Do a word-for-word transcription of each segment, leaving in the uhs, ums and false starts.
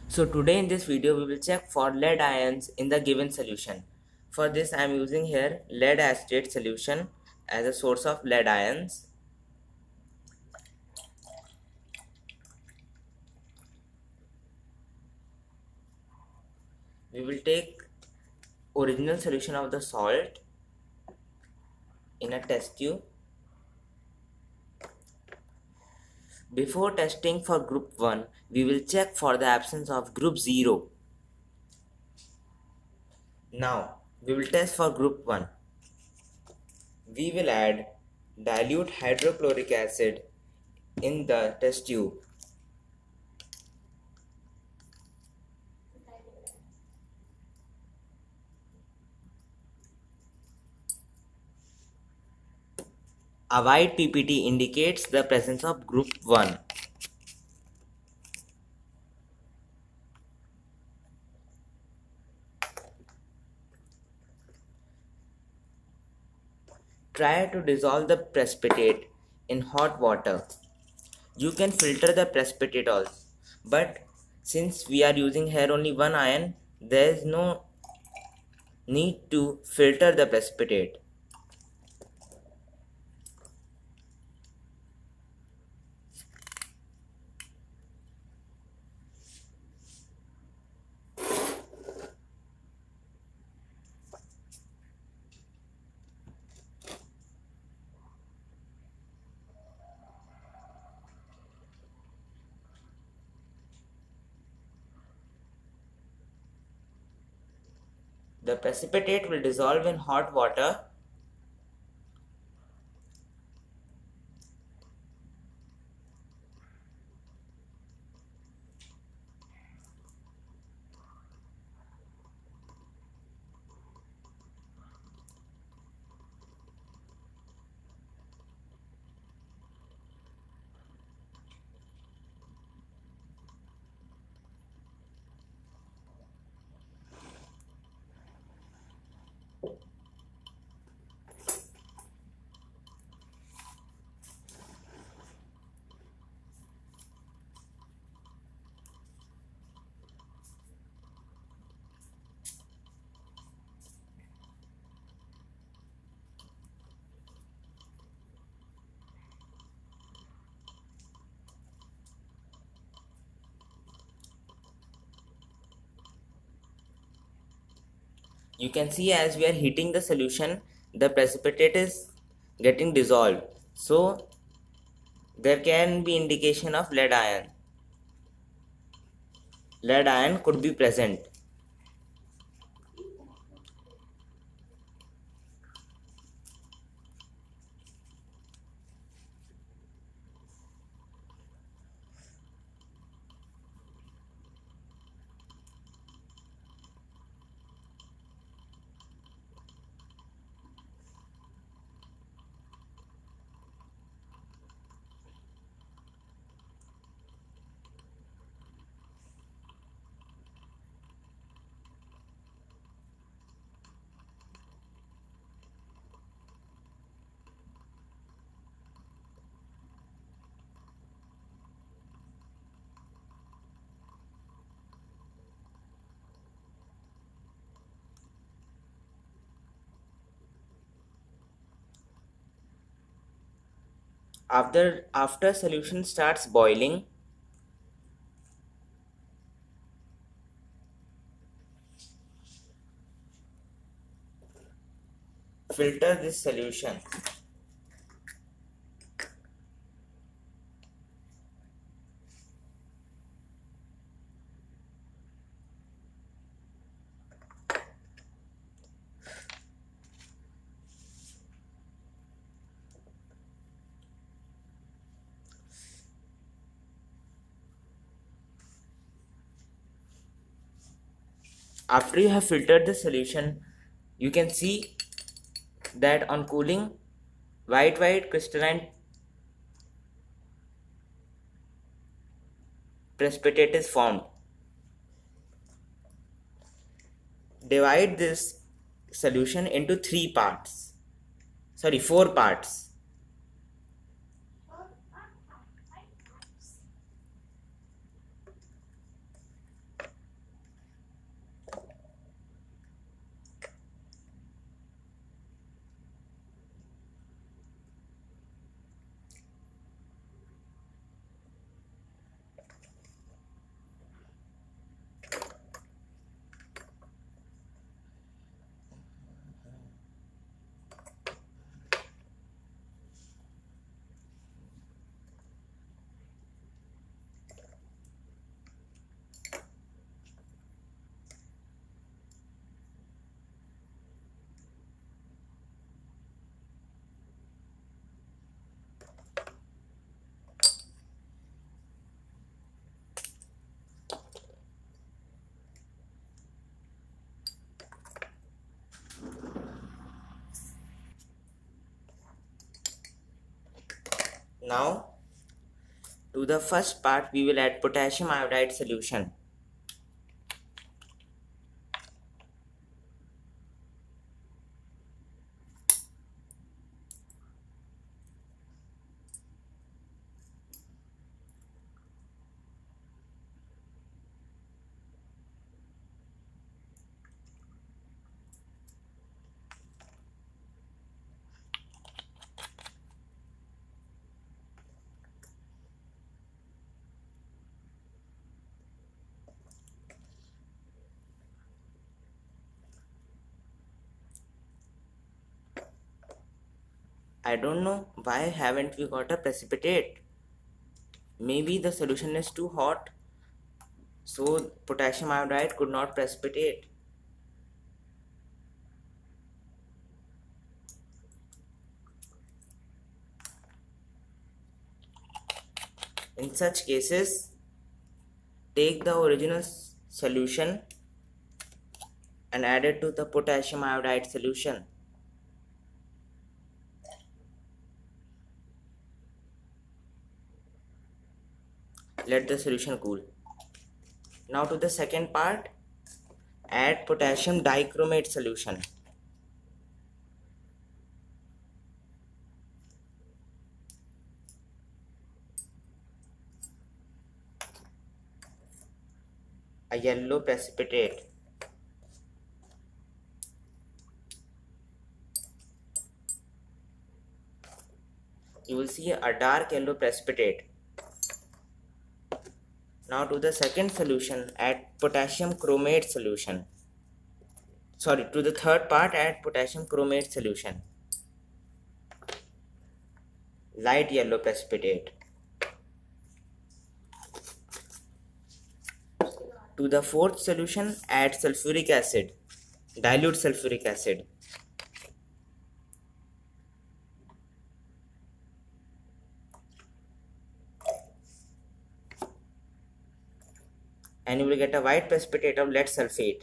So today in this video we will check for lead ions in the given solution. For this I am using here lead acetate solution as a source of lead ions. We will take original solution of the salt in a test tube. Before testing for group one, we will check for the absence of group zero. Now we will test for group one. We will add dilute hydrochloric acid in the test tube. A white P P T indicates the presence of group one. Try to dissolve the precipitate in hot water. You can filter the precipitate also, but since we are using here only one ion, there is no need to filter the precipitate. The precipitate will dissolve in hot water. You can see as we are heating the solution, the precipitate is getting dissolved. So there can be indication of lead ion. Lead ion could be present. After, after solution starts boiling, filter this solution. After you have filtered the solution, you can see that on cooling, white white crystalline precipitate is formed. Divide this solution into three parts. Sorry, four parts. Now to the first part, we will add potassium iodide solution. I don't know why haven't we got a precipitate. Maybe the solution is too hot, so potassium iodide could not precipitate. In such cases, take the original solution and add it to the potassium iodide solution. Let the solution cool. Now to the second part, add potassium dichromate solution. A yellow precipitate. You will see a dark yellow precipitate. Now to the second solution, add potassium chromate solution. Sorry, to the third part, add potassium chromate solution. Light yellow precipitate. To the fourth solution, add sulfuric acid, dilute sulfuric acid. And you will get a white precipitate of lead sulfate.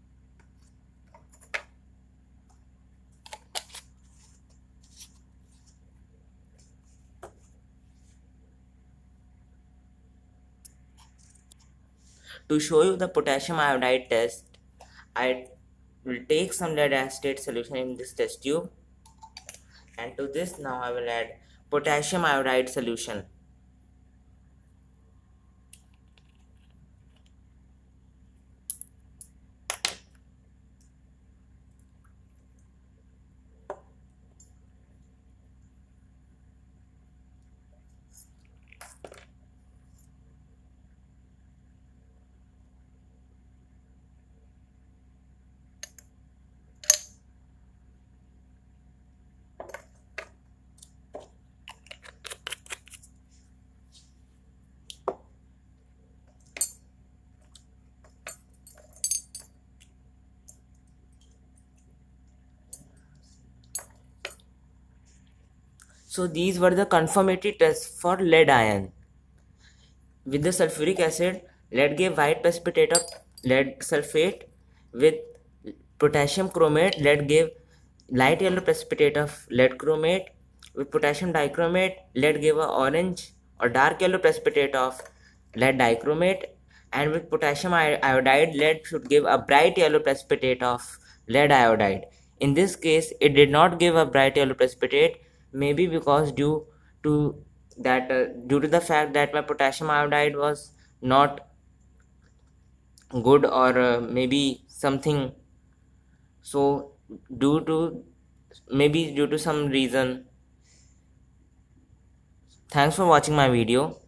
To show you the potassium iodide test, I will take some lead acetate solution in this test tube, and to this now I will add potassium iodide solution. So these were the confirmatory tests for lead ion. With the sulfuric acid, lead gave white precipitate of lead sulfate. With potassium chromate, lead gave light yellow precipitate of lead chromate. With potassium dichromate, lead gave a orange or dark yellow precipitate of lead dichromate. And with potassium iodide, lead should give a bright yellow precipitate of lead iodide. In this case, it did not give a bright yellow precipitate, maybe because due to that uh, due to the fact that my potassium iodide was not good, or uh, maybe something, so due to maybe due to some reason. Thanks for watching my video.